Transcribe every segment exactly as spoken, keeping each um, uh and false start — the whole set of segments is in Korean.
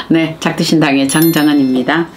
네, 작두신당의 장정은입니다.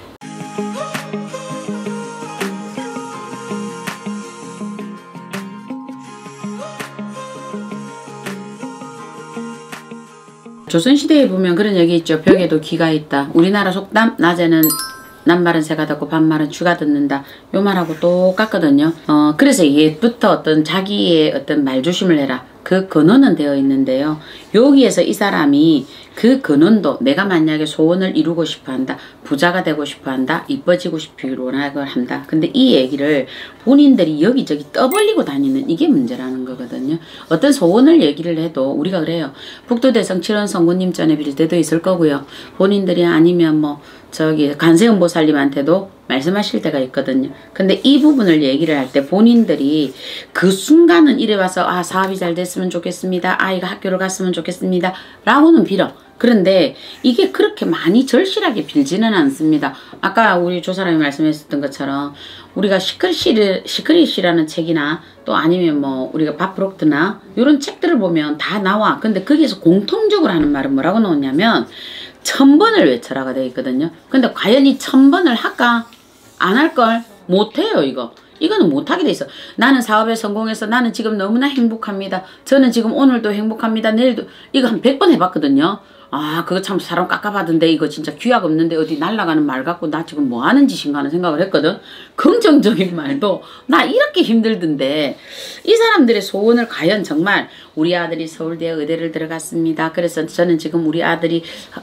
조선시대에 보면 그런 얘기 있죠. 벽에도 귀가 있다. 우리나라 속담, 낮에는 남말은 새가 듣고 밤말은 쥐가 듣는다. 요 말하고 똑같거든요. 어, 그래서 옛부터 어떤 자기의 어떤 말조심을 해라. 그 근원은 되어 있는데요. 여기에서 이 사람이 그 근원도 내가 만약에 소원을 이루고 싶어 한다. 부자가 되고 싶어 한다. 이뻐지고 싶기를 원하고 한다. 근데 이 얘기를 본인들이 여기저기 떠벌리고 다니는 이게 문제라는 거거든요. 어떤 소원을 얘기를 해도 우리가 그래요. 북두대성 칠원 성군님 전에 빌 때도 있을 거고요. 본인들이 아니면 뭐 저기 관세음보살님한테도 말씀하실 때가 있거든요. 근데 이 부분을 얘기를 할 때 본인들이 그 순간은 이래 와서 아 사업이 잘 됐으면 좋겠습니다. 아이가 학교를 갔으면 좋겠습니다. 라고는 빌어. 그런데 이게 그렇게 많이 절실하게 빌지는 않습니다. 아까 우리 조사람이 말씀했었던 것처럼 우리가 시크릿, 시크릿이라는 책이나 또 아니면 뭐 우리가 바프록트나 이런 책들을 보면 다 나와. 근데 거기에서 공통적으로 하는 말은 뭐라고 나오냐면 천번을 외쳐라가 되어 있거든요. 근데 과연 이 천번을 할까? 안 할걸? 못해요 이거. 이거는 못하게 돼 있어. 나는 사업에 성공해서 나는 지금 너무나 행복합니다. 저는 지금 오늘도 행복합니다. 내일도. 이거 한 백 번 해봤거든요. 아 그거 참 사람 깝깝하던데 이거 진짜 귀약 없는데 어디 날아가는 말 갖고 나 지금 뭐 하는 짓인가 하는 생각을 했거든. 긍정적인 말도 나 이렇게 힘들던데 이 사람들의 소원을 과연 정말 우리 아들이 서울대 의대를 들어갔습니다. 그래서 저는 지금 우리 아들이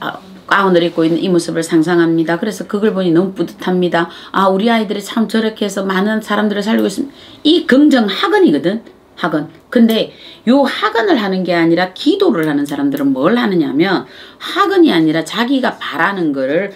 가운을 입고 있는 이 모습을 상상합니다. 그래서 그걸 보니 너무 뿌듯합니다. 아 우리 아이들이 참 저렇게 해서 많은 사람들을 살리고 있습니다. 이 긍정 학원이거든. 학원. 근데 요 학원을 하는 게 아니라 기도를 하는 사람들은 뭘 하느냐면 학원이 아니라 자기가 바라는 거를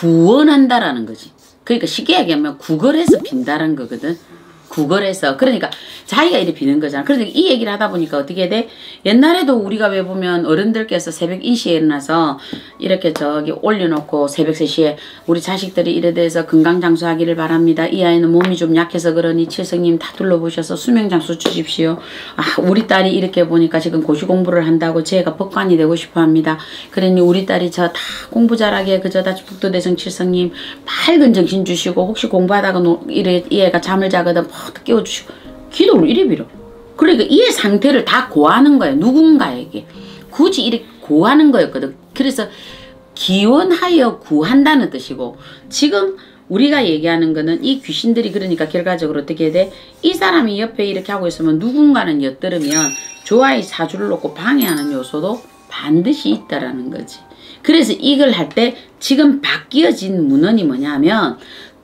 구원한다라는 거지. 그러니까 쉽게 얘기하면 구걸해서 빈다라는 거거든. 구걸해서. 그러니까 자기가 이렇게 비는 거잖아. 그래서 이 얘기를 하다 보니까 어떻게 돼? 옛날에도 우리가 왜 보면 어른들께서 새벽 인시에 일어나서 이렇게 저기 올려놓고 새벽 세 시에 우리 자식들이 이래 돼서 건강장수하기를 바랍니다. 이 아이는 몸이 좀 약해서 그러니 칠성님 다 둘러보셔서 수명장수 주십시오. 아 우리 딸이 이렇게 보니까 지금 고시 공부를 한다고 제가 법관이 되고 싶어 합니다. 그러니 우리 딸이 저 다 공부 잘하게 그저 다 북두대성 칠성님 밝은 정신 주시고 혹시 공부하다가 노, 이래, 이 애가 잠을 자거든 깨워주시고 기도를 이래 빌어. 그러니까 이의 상태를 다 고하는 거예요. 누군가에게. 굳이 이렇게 고하는 거였거든. 그래서 기원하여 구한다는 뜻이고 지금 우리가 얘기하는 거는 이 귀신들이 그러니까 결과적으로 어떻게 돼? 이 사람이 옆에 이렇게 하고 있으면 누군가는 엿들으면 조아의 사주를 놓고 방해하는 요소도 반드시 있다라는 거지. 그래서 이걸 할 때 지금 바뀌어진 문헌이 뭐냐면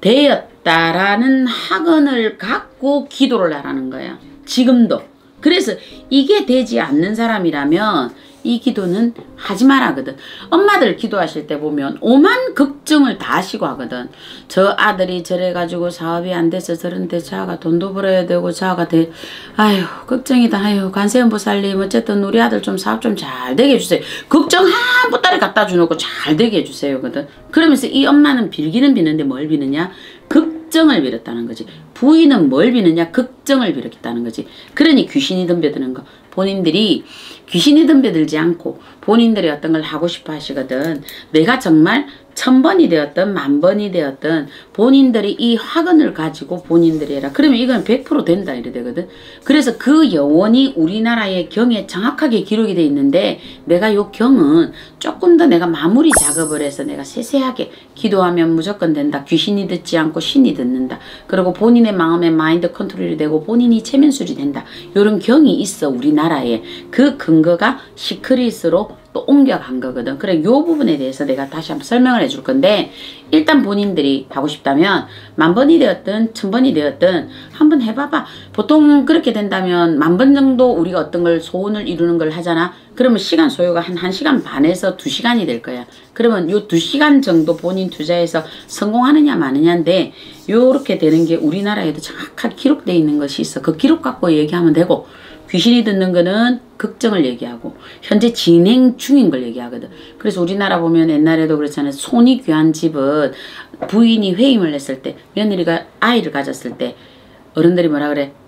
되었다라는 학언을 갖고 기도를 하라는 거야. 지금도. 그래서 이게 되지 않는 사람이라면 이 기도는 하지 말라거든. 엄마들 기도하실 때 보면 오만 걱정을 다 하시고 하거든. 저 아들이 저래가지고 사업이 안 돼서 저런데 자가 돈도 벌어야 되고 자가 돼. 아유 걱정이다. 아유 관세음보살님 어쨌든 우리 아들 좀 사업 좀 잘 되게 해주세요. 걱정 한 보따리 갖다 주놓고 잘 되게 해주세요. 거든. 그러면서 이 엄마는 빌기는 비는데 뭘 비느냐? 걱정을 빌었다는 거지. 부인은 뭘 비느냐? 걱정을 빌었다는 거지. 그러니 귀신이 덤벼드는 거. 본인들이 귀신이 덤벼들지 않고 본인들이 어떤 걸 하고 싶어 하시거든. 내가 정말 천 번이 되었든 만 번이 되었든 본인들이 이 학언을 가지고 본인들이 해라. 그러면 이건 백 퍼센트 된다 이래 되거든. 그래서 그 여원이 우리나라의 경에 정확하게 기록이 돼 있는데 내가 요 경은 조금 더 내가 마무리 작업을 해서 내가 세세하게 기도하면 무조건 된다. 귀신이 듣지 않고 신이 듣는다. 그리고 본인의 마음에 마인드 컨트롤이 되고 본인이 체면술이 된다. 요런 경이 있어 우리나라에. 그 근거가 시크릿으로 또 옮겨간 거거든. 그래 요 부분에 대해서 내가 다시 한번 설명을 해줄 건데 일단 본인들이 하고 싶다면 만 번이 되었든 천 번이 되었든 한번 해봐봐. 보통 그렇게 된다면 만 번 정도 우리가 어떤 걸 소원을 이루는 걸 하잖아. 그러면 시간 소요가 한 1시간 반에서 두 시간이 될 거야. 그러면 요 두 시간 정도 본인 투자해서 성공하느냐 마느냐인데 요렇게 되는 게 우리나라에도 정확하게 기록되어 있는 것이 있어. 그 기록 갖고 얘기하면 되고 귀신이 듣는 거는 걱정을 얘기하고 현재 진행 중인 걸 얘기하거든. 그래서 우리나라 보면 옛날에도 그렇잖아요. 손이 귀한 집은 부인이 회임을 했을 때 며느리가 아이를 가졌을 때 어른들이 뭐라 그래? 입도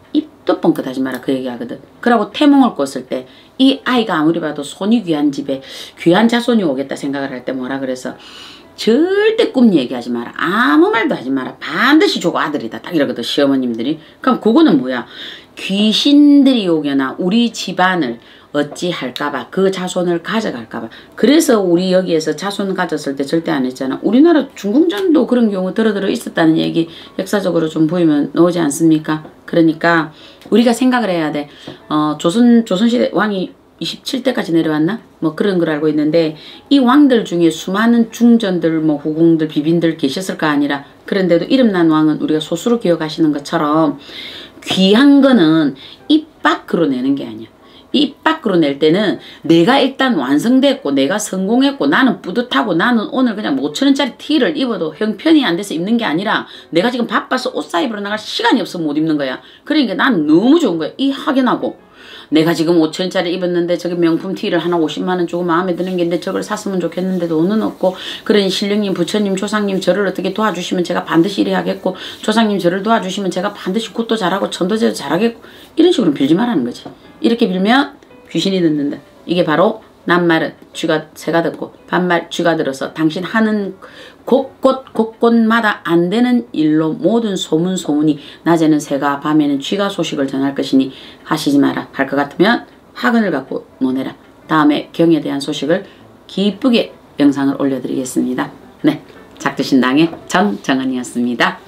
입도 뻥끗 하지 마라 그 얘기하거든. 그러고 태몽을 꿨을 때 이 아이가 아무리 봐도 손이 귀한 집에 귀한 자손이 오겠다 생각을 할 때 뭐라 그래서 절대 꿈 얘기하지 마라. 아무 말도 하지 마라. 반드시 저거 아들이다. 딱 이러거든 시어머님들이. 그럼 그거는 뭐야? 귀신들이 오거나 우리 집안을 어찌할까봐 그 자손을 가져갈까봐. 그래서 우리 여기에서 자손 가졌을 때 절대 안 했잖아. 우리나라 중궁전도 그런 경우 들어들어 있었다는 얘기 역사적으로 좀 보이면 나오지 않습니까? 그러니까 우리가 생각을 해야 돼. 어, 조선, 조선시대 왕이 이십칠 대까지 내려왔나? 뭐 그런 걸 알고 있는데 이 왕들 중에 수많은 중전들 뭐 후궁들 비빈들 계셨을까 아니라 그런데도 이름난 왕은 우리가 소수로 기억하시는 것처럼 귀한 거는 입 밖으로 내는 게 아니야. 입 밖으로 낼 때는 내가 일단 완성됐고 내가 성공했고 나는 뿌듯하고 나는 오늘 그냥 뭐 오천 원짜리 티를 입어도 형편이 안 돼서 입는 게 아니라 내가 지금 바빠서 옷 사입으러 나갈 시간이 없어 못 입는 거야. 그러니까 나는 너무 좋은 거야. 이 확인하고 내가 지금 오천 원짜리 입었는데 저기 명품 티를 하나 오십만 원 주고 마음에 드는 게 있는데 저걸 샀으면 좋겠는데 돈은 없고 그러니 신령님 부처님 조상님 저를 어떻게 도와주시면 제가 반드시 이래 하겠고 조상님 저를 도와주시면 제가 반드시 굿도 잘하고 천도제도 잘하겠고 이런 식으로 빌지 말라는 거지. 이렇게 빌면 귀신이 듣는다. 이게 바로 낱말은 쥐가 새가 듣고 반말 쥐가 들어서 당신 하는 곳곳 곳곳마다 안 되는 일로 모든 소문 소문이 낮에는 새가 밤에는 쥐가 소식을 전할 것이니 하시지 마라. 할 것 같으면 화근을 갖고 노내라. 다음에 경에 대한 소식을 기쁘게 영상을 올려드리겠습니다. 네, 작두신당의 정정은이었습니다.